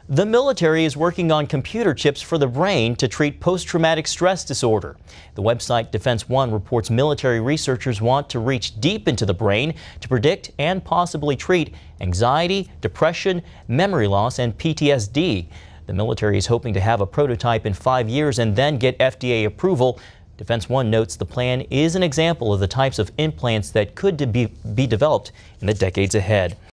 The military is working on computer chips for the brain to treat post-traumatic stress disorder. The website Defense One reports military researchers want to reach deep into the brain to predict and possibly treat anxiety, depression, memory loss, and PTSD. The military is hoping to have a prototype in 5 years and then get FDA approval. Defense One notes the plan is an example of the types of implants that could be developed in the decades ahead.